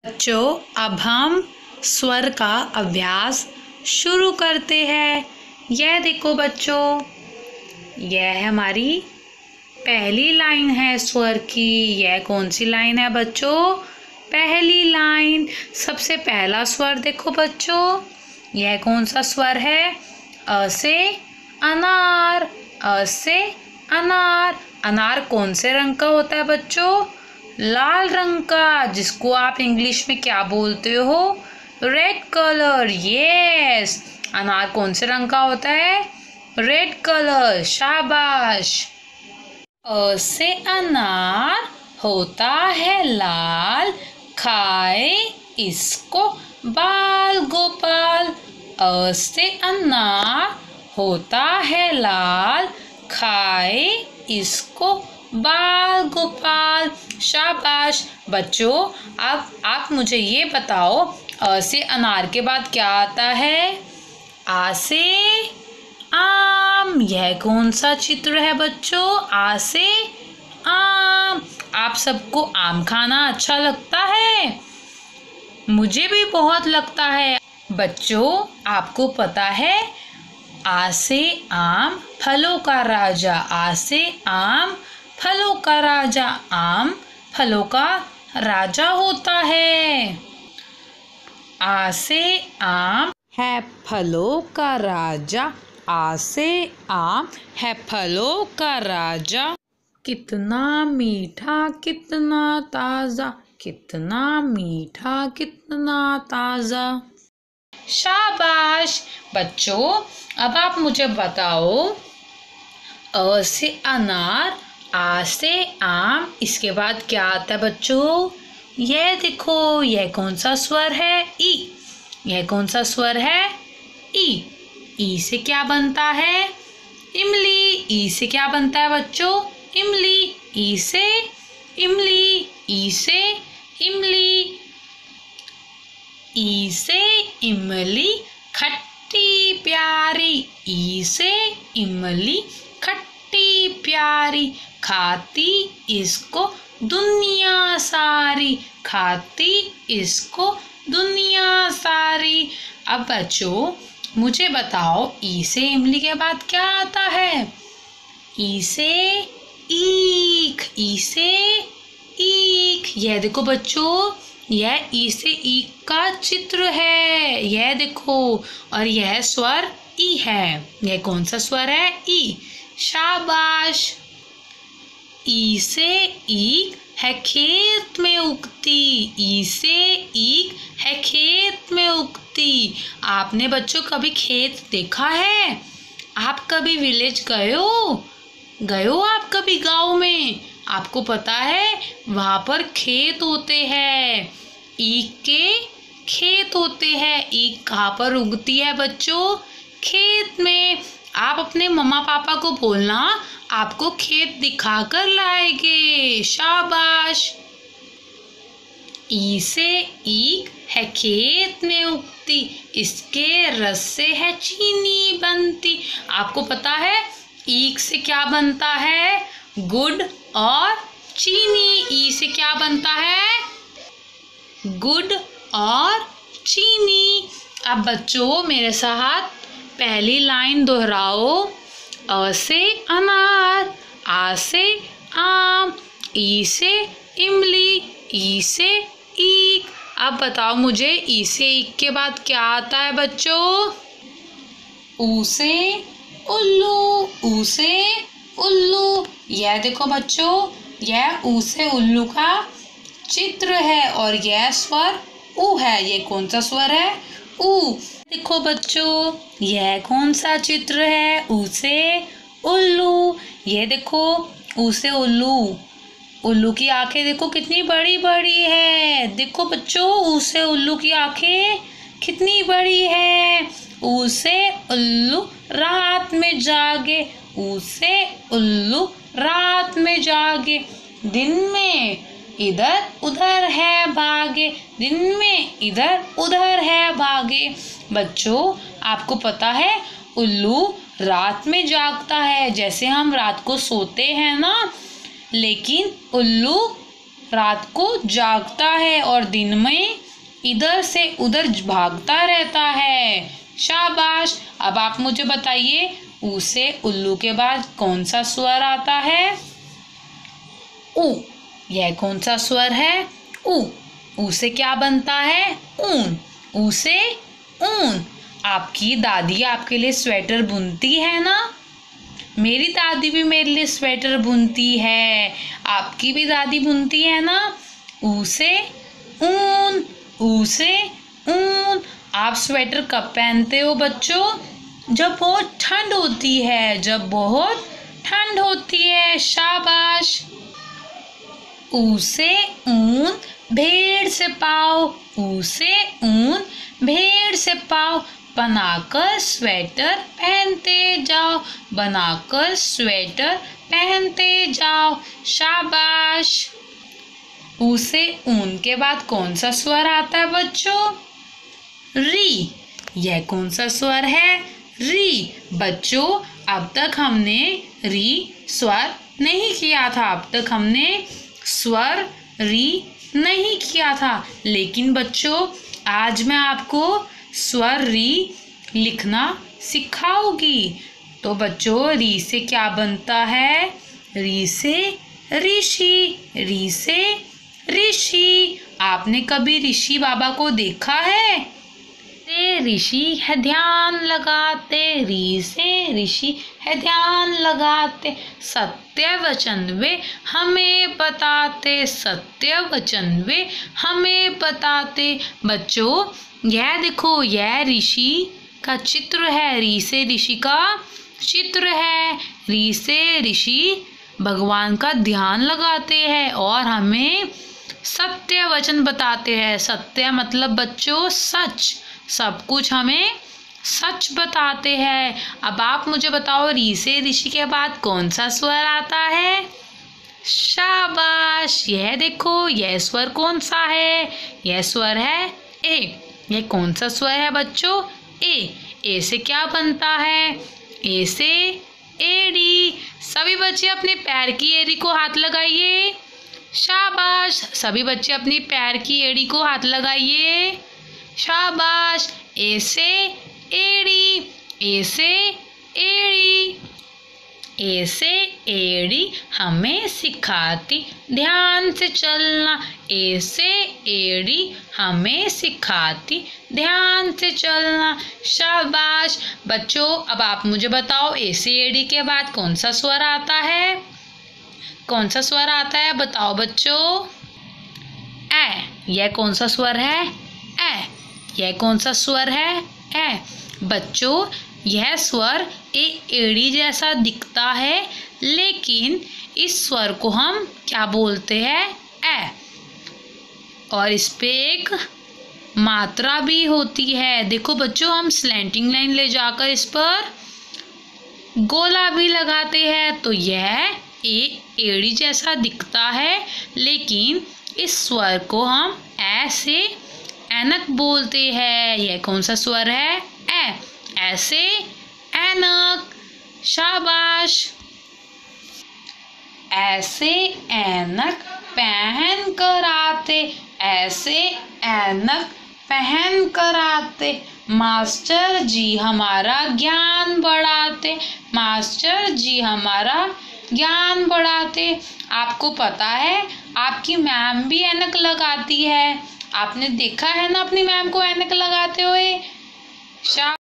बच्चों, अब हम स्वर का अभ्यास शुरू करते हैं। यह देखो बच्चों, यह है हमारी पहली लाइन है स्वर की। यह कौन सी लाइन है बच्चों? पहली लाइन। सबसे पहला स्वर देखो बच्चों, यह कौन सा स्वर है? अ से अनार। अ से अनार। अनार कौन से रंग का होता है बच्चों? लाल रंग का, जिसको आप इंग्लिश में क्या बोलते हो? Red colour. यस, अनार कौन से रंग का होता है? Red colour. शाबाश। अ से अनार होता है लाल, खाए इसको बाल गोपाल। अ से अनार होता है लाल, खाए इसको बाल गोपाल। शाबाश। बच्चों, अब आप मुझे ये बताओ, अ से अनार के बाद क्या आता है? आ से आम। यह कौन सा चित्र है बच्चों? आ से आम। आप सबको आम खाना अच्छा लगता है? मुझे भी बहुत लगता है। बच्चों, आपको पता है आ से आम फलों का राजा। आ से आम फलों का राजा। आम फलों का राजा होता है। आ से आम है फलों का राजा। आ से आम है फलों का राजा। कितना मीठा कितना ताज़ा, कितना मीठा कितना ताज़ा। शाबाश। बच्चों, अब आप मुझे बताओ, अ से अनार, आ से आम, इसके बाद क्या आता है बच्चों? यह देखो, यह कौन सा स्वर है? ई। यह कौन सा स्वर है? ई। ई से क्या बनता है? इमली। ई से क्या बनता है बच्चों? इमली। ई से इमली। ई से इमली। ई से इमली खट्टी प्यारी। ई से इमली खट्टी प्यारी, खाती इसको दुनिया सारी। खाती इसको दुनिया सारी। अब बच्चों, मुझे बताओ, ई से इमली के बाद क्या आता है? ई से ईख। ई से ईख। यह देखो बच्चों, यह ई से ईख का चित्र है। यह देखो, और यह स्वर ई है। यह कौन सा स्वर है? ई। शाबाश। ई से ईख है खेत में उगती। ई से ईख है खेत में उगती। आपने बच्चों कभी खेत देखा है? आप कभी विलेज गए हो आप कभी गांव में? आपको पता है वहां पर खेत होते हैं, ईख के खेत होते हैं। ईख कहाँ पर उगती है बच्चों? खेत में। आप अपने मम्मा पापा को बोलना, आपको खेत दिखाकर लाएंगे। शाबाश। ई से ईख है खेत में उगती, इसके रस से है चीनी बनती। आपको पता है ईख से क्या बनता है? गुड़ और चीनी। ई से क्या बनता है? गुड़ और चीनी। अब बच्चों, मेरे साथ पहली लाइन दोहराओ। अ से अनार, आ से आम, ई से इमली, ई से ईख। अब बताओ मुझे, ई से ईख के बाद क्या आता है बच्चों? ऊ से उल्लू। ऊ से उल्लू। यह देखो बच्चों, यह ऊ से उल्लू का चित्र है, और यह स्वर ऊ है। यह कौन सा स्वर है? ऊ। देखो बच्चों, यह कौन सा चित्र है? ऊ से उल्लू। यह देखो, ऊ से उल्लू। उल्लू की आंखें देखो कितनी बड़ी बड़ी है। देखो बच्चों, ऊ से उल्लू की आंखें कितनी बड़ी है। ऊ से उल्लू रात में जागे। ऊ से उल्लू रात में जागे, दिन में इधर उधर है भागे। दिन में इधर उधर है भागे। बच्चों, आपको पता है उल्लू रात में जागता है, जैसे हम रात को सोते हैं ना, लेकिन उल्लू रात को जागता है और दिन में इधर से उधर भागता रहता है। शाबाश। अब आप मुझे बताइए, ऊ से उल्लू के बाद कौन सा स्वर आता है? ऊ। यह कौन सा स्वर है? ऊ। ऊ से क्या बनता है? ऊन। ऊ से ऊन। आपकी दादी आपके लिए स्वेटर बुनती है ना? मेरी दादी भी मेरे लिए स्वेटर बुनती है। आपकी भी दादी बुनती है ना? ऊ से ऊन। ऊ से ऊन। आप स्वेटर कब पहनते हो बच्चों? जब बहुत ठंड होती है। जब बहुत ठंड होती है। शाबाश। ऊ से ऊन भेड़ से पाँव। ऊ से ऊन भेड़ से पाँव। बनाकर स्वेटर पहनते जाओ। बनाकर स्वेटर पहनते जाओ। शाबाश। ऊ से ऊन के बाद कौन सा स्वर आता है बच्चों? री। यह कौन सा स्वर है? री। बच्चों, अब तक हमने री स्वर नहीं किया था। अब तक हमने स्वर री नहीं किया था। लेकिन बच्चों, आज मैं आपको स्वर री लिखना सिखाऊंगी। तो बच्चों, री से क्या बनता है? री से ऋषि। री से ऋषि। आपने कभी ऋषि बाबा को देखा है? ऋषि है ध्यान लगाते। री से ऋषि है ध्यान लगाते। सत्य वचन वे हमें बताते। सत्य वचन वे हमें बताते। बच्चों, यह देखो, यह ऋषि का चित्र है। री से ऋषि का चित्र है। री से ऋषि भगवान का ध्यान लगाते हैं और हमें सत्य वचन बताते हैं। सत्य मतलब बच्चों सच। सब कुछ हमें सच बताते हैं। अब आप मुझे बताओ, री से ऋषि के बाद कौन सा स्वर आता है? शाबाश। यह देखो, यह स्वर कौन सा है? यह स्वर है ए। यह कौन सा स्वर है बच्चों? ए। ए से क्या बनता है? ए से एड़ी। सभी बच्चे अपने पैर की एड़ी को हाथ लगाइए। शाबाश। सभी बच्चे अपने पैर की एड़ी को हाथ लगाइए। शाबाश। ए से एड़ी। ए से एड़ी। ए से एड़ी हमें सिखाती ध्यान से चलना। ए से एड़ी हमें सिखाती ध्यान से चलना। शाबाश। बच्चों, अब आप मुझे बताओ, ए से एड़ी के बाद कौन सा स्वर आता है? कौन सा स्वर आता है बताओ बच्चों? ए। यह कौन सा स्वर है? ए। यह कौन सा स्वर है? ए। बच्चों, यह स्वर एड़ी जैसा दिखता है, लेकिन इस स्वर को हम क्या बोलते हैं? ए। और इस पे एक मात्रा भी होती है। देखो बच्चों, हम स्लैंटिंग लाइन ले जाकर इस पर गोला भी लगाते हैं, तो यह एड़ी जैसा दिखता है, लेकिन इस स्वर को हम ऐसे ऐनक बोलते हैं। यह कौन सा स्वर है? ए। ऐसे ऐनक। शाबाश। ऐसे ऐनक पहन कर आते। ऐसे ऐनक पहन कर आते। मास्टर जी हमारा ज्ञान बढ़ाते। मास्टर जी हमारा ज्ञान बढ़ाते। आपको पता है, आपकी मैम भी ऐनक लगाती है। आपने देखा है ना अपनी मैम को ऐनक लगाते हुए?